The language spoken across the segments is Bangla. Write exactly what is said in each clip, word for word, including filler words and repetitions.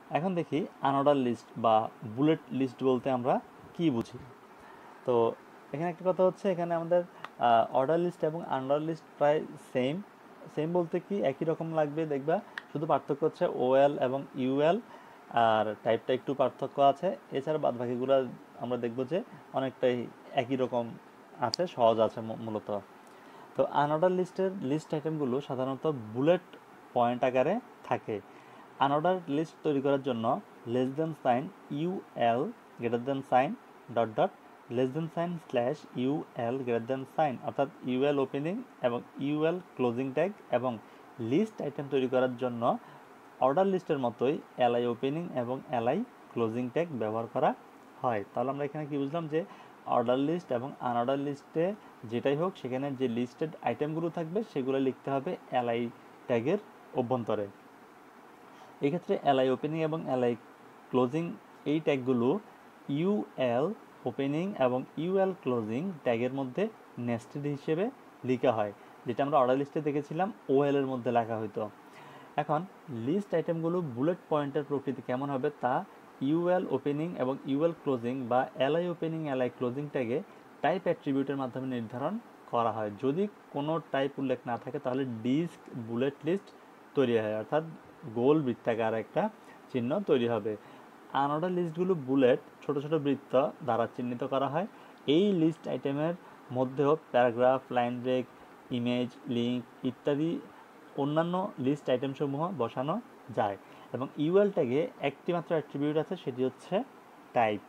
এখন দেখি আনঅর্ডার লিস্ট বা বুলেট লিস্ট বলতে আমরা কি বুঝি। তো এখানে একটা কথা হচ্ছে, এখানে আমাদের অর্ডার লিস্ট এবং আনঅর্ডার লিস্ট প্রায় সেম। সেম বলতে কি একই রকম লাগবে দেখবা, শুধু পার্থক্য হচ্ছে ওএল এবং ইউএল, আর টাইপটা একটু পার্থক্য আছে। এছাড়া বাদ বাকিগুলো আমরা দেখবো যে অনেকটাই একই রকম আছে, সহজ আছে মূলত। তো আনঅর্ডার লিস্টের লিস্ট আইটেমগুলো সাধারণত বুলেট পয়েন্ট আকারে থাকে। আনঅর্ডার লিস্ট তৈরি করার জন্য less than sign UL greater than sign dot dot less than sign slash UL greater than sign, অর্থাৎ ইউএল ওপেনিং এবং ইউএল ক্লোজিং ট্যাগ, এবং লিস্ট আইটেম তৈরি করার জন্য অর্ডার লিস্টের মতোই এলআই ওপেনিং এবং এলআই ক্লোজিং ট্যাগ ব্যবহার করা হয়। তাহলে আমরা এখানে কি বুঝলাম যে অর্ডার লিস্ট এবং আনঅর্ডার লিস্টে যেটাই হোক, সেখানে যে লিস্টেড আইটেমগুলো থাকবে সেগুলো লিখতে হবে এলআই ট্যাগের অভ্যন্তরে। এক্ষেত্রে এলআই ওপেনিং এবং এলআই ক্লোজিং এই ট্যাগগুলো ইউএল ওপেনিং এবং ইউএল ক্লোজিং ট্যাগের মধ্যে নেস্টেড হিসেবে লেখা হয়, যেটা আমরা অর্ডার লিস্টে দেখেছিলাম ওএল এর মধ্যে লেখা হতো। এখন লিস্ট আইটেমগুলো বুলেট পয়েন্টের প্রকৃতি কেমন হবে তা ইউএল ওপেনিং এবং ইউএল ক্লোজিং বা এলআই ওপেনিং এলআই ক্লোজিং ট্যাগে টাইপ অ্যাট্রিবিউটের মাধ্যমে নির্ধারণ করা হয়। যদি কোনো টাইপ উল্লেখ না থাকে তাহলে ডিস্ক বুলেট লিস্ট তৈরি হয়, অর্থাৎ গোল বৃত্তাকার একটা চিহ্ন তৈরি হবে। আনঅর্ডার লিস্টগুলো বুলেট ছোট ছোট বৃত্ত দ্বারা চিহ্নিত করা হয়। এই লিস্ট আইটেমের মধ্যেও paragraph, line break, image, link ইত্যাদি অন্যান্য লিস্ট আইটেমসমূহ বসানো যায়। এবং ইউএল ট্যাগে একটি মাত্র অ্যাট্রিবিউট আছে, সেটি হচ্ছে টাইপ।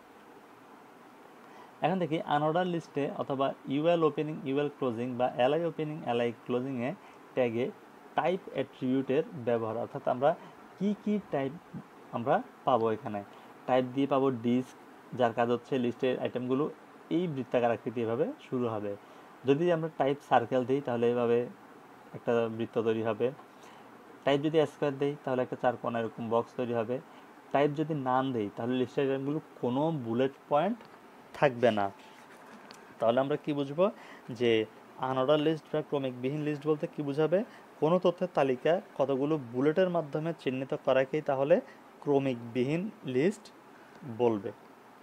এখন দেখি আনঅর্ডার লিস্টে অথবা ইউএল ওপেনিং ইউএল ক্লোজিং বা এলআই ওপেনিং এলআই ক্লোজিংয়ে ট্যাগে টাইপ অ্যাট্রিবিউটের ব্যবহার, অর্থাৎ আমরা কি কি টাইপ আমরা পাবো। এখানে টাইপ দিয়ে পাবো ডিস্ক, যার কাজ হচ্ছে লিস্টের আইটেমগুলো এই বৃত্তাকার আকৃতি এভাবে শুরু হবে। যদি আমরা টাইপ সার্কেল দিই তাহলে এভাবে একটা বৃত্ত তৈরি হবে। টাইপ যদি স্কোয়ার দেই তাহলে একটা চার কোণা এরকম বক্স তৈরি হবে। টাইপ যদি নান দেই তাহলে লিস্টের আইটেমগুলো কোনো বুলেট পয়েন্ট থাকবে না। তাহলে আমরা কি বুঝবো যে আনঅর্ডার লিস্ট বা ক্রমিকবিহীন লিস্ট বলতে কি বোঝাবে? কোনো তথ্যের তালিকা কতগুলো বুলেটের মাধ্যমে চিহ্নিত করাকেই তাহলে ক্রমিকবিহীন লিস্ট বলবে।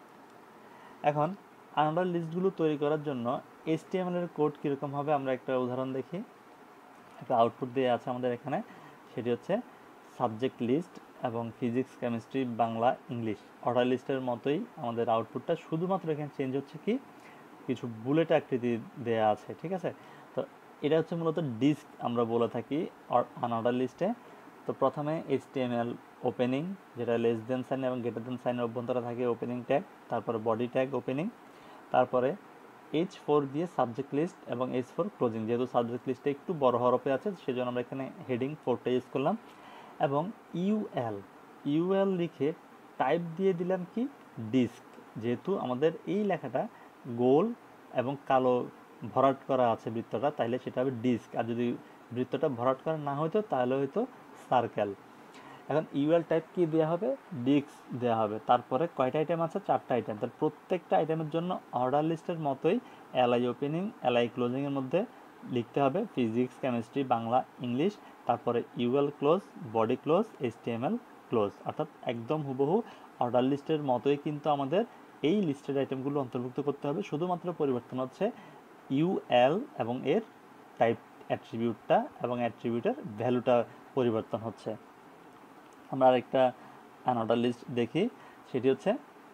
এখন আনঅর্ডার লিস্টগুলো তৈরি করার জন্য এইচটিএমএল এর কোড কীরকম হবে আমরা একটা উদাহরণ দেখি। একটা আউটপুট দিয়ে আছে আমাদের এখানে, সেটি হচ্ছে সাবজেক্ট লিস্ট এবং physics, chemistry, Bangla, English order লিস্টের মতোই আমাদের আউটপুটটা, শুধুমাত্র এখানে চেঞ্জ হচ্ছে কি কিছু বুলেট আকৃতি দেয়া আছে, ঠিক আছে। তো এটা হচ্ছে মূলত ডিস্ক আমরা বলে থাকি আনঅর্ডার লিস্টে। তো প্রথমে এইচটিএমএল ওপেনিং, যেটা লেস দেন সাইন এবং গ্রেটার দেন সাইনের অভ্যন্তরে থাকে ওপেনিং ট্যাগ, তারপরে বডি ট্যাগ ওপেনিং, তারপরে এইচ ফোর দিয়ে সাবজেক্ট লিস্ট এবং এইচ ফোর ক্লোজিং। যেহেতু সাবজেক্ট লিস্টে একটু বড় হরফে আছে সেজন্য আমরা এখানে হেডিং ফোরটা ইউজ করলাম। এবং ইউএল ইউএল লিখে টাইপ দিয়ে দিলাম কি ডিস্ক, যেহেতু আমাদের এই লেখাটা গোল এবং কালো ভরাট করা আছে বৃত্তটা, তাইলে সেটা হবে ডিস্ক। আর যদি বৃত্তটা ভরাট করা না হতো তাহলে হয়তো সার্কেল। এখন ইউএল টাইপ কি দেওয়া হবে? ডিস্ক দেওয়া হবে। তারপরে কয়টা আইটেম আছে? চারটা আইটেম। তার প্রত্যেকটা আইটেমের জন্য অর্ডার লিস্টের মতোই এলআই ওপেনিং এলআই ক্লোজিংয়ের মধ্যে লিখতে হবে ফিজিক্স, কেমিস্ট্রি, বাংলা, ইংলিশ, তারপরে UL close, body close, HTML close, অর্থাৎ একদম হুবহু অর্ডার লিস্টের মতোই কিন্তু আমাদের এই লিস্টেড আইটেমগুলো অন্তর্ভুক্ত করতে হবে। শুধুমাত্র পরিবর্তন হচ্ছে ইউএল এবং এর টাইপ অ্যাট্রিবিউটটা এবং অ্যাট্রিবিউটের ভ্যালুটা পরিবর্তন হচ্ছে। আমরা আরেকটা আনঅর্ডার লিস্ট দেখি, সেটি হচ্ছে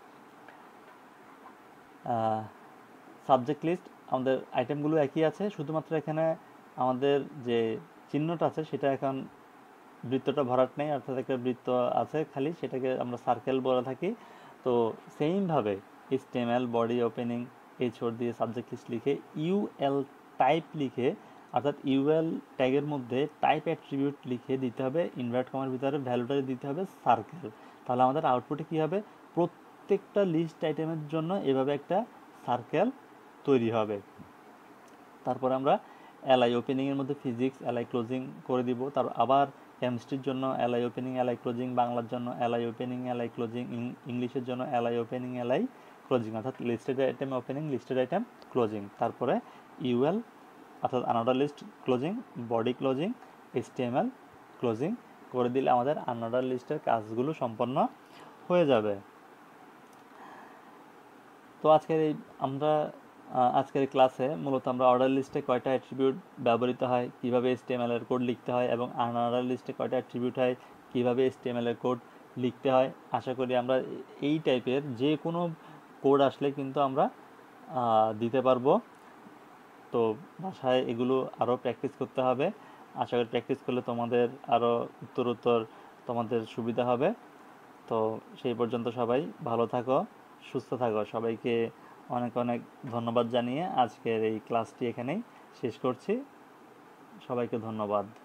সাবজেক্ট লিস্ট। আমাদের আইটেমগুলো একই আছে, শুধুমাত্র এখানে আমাদের যে চিহ্নটা আছে সেটা এখন বৃত্তটা ভরাট নেই, অর্থাৎ একটা বৃত্ত আছে খালি, সেটাকে আমরা সার্কেল বলে থাকি। তো সেইমভাবে HTML body opening H four দিয়ে সাবজেক্ট লিস্ট লিখে ইউএল টাইপ লিখে, অর্থাৎ ইউএল ট্যাগের মধ্যে টাইপ অ্যাট্রিবিউট লিখে দিতে হবে ইনভার্ট কমার ভিতরে ভ্যালুটা দিতে হবে সার্কেল। তাহলে আমাদের আউটপুটে কী হবে? প্রত্যেকটা লিস্ট আইটেমের জন্য এভাবে একটা সার্কেল তৈরি হবে। তারপরে আমরা এলআই ওপেনিংয়ের মধ্যে ফিজিক্স এলআই ক্লোজিং করে দিব। তার আবার কেমিস্ট্রির জন্য এলআই ওপেনিং এলআই ক্লোজিং, বাংলার জন্য এলআই ওপেনিং এলআই ক্লোজিং, ইংলিশের জন্য এলআই ওপেনিং এলআই ক্লোজিং, অর্থাৎ listed item opening listed item closing. তারপরে ইউএল অর্থাৎ unordered list closing, body closing, HTML closing করে দিলে আমাদের আনঅর্ডার লিস্টের কাজগুলো সম্পন্ন হয়ে যাবে। তো আজকের এই আমরা আহ, আজকের এই ক্লাসে মূলত আমরা অর্ডার লিস্টে কয়টা অ্যাট্রিবিউট ব্যবহৃত হয়, কিভাবে এইচটিএমএল এর কোড লিখতে হয়, এবং আনঅর্ডার লিস্টে কয়টা অ্যাট্রিবিউট হয়, কিভাবে এইচটিএমএল এর কোড লিখতে হয়। আশা করি আমরা এই টাইপের যে কোনো কোড আসলে কিন্তু আমরা আহ, দিতে পারবো। তো বাসায় এগুলো আরও প্র্যাকটিস করতে হবে। আশা করি প্র্যাকটিস করলে তোমাদের আরও উত্তরোত্তর তোমাদের সুবিধা হবে। তো সেই পর্যন্ত সবাই ভালো থাকো, সুস্থ থাকো। সবাইকে অনেক অনেক ধন্যবাদ জানিয়ে আজকের এই ক্লাসটি এখানেই শেষ করছি। সবাইকে ধন্যবাদ।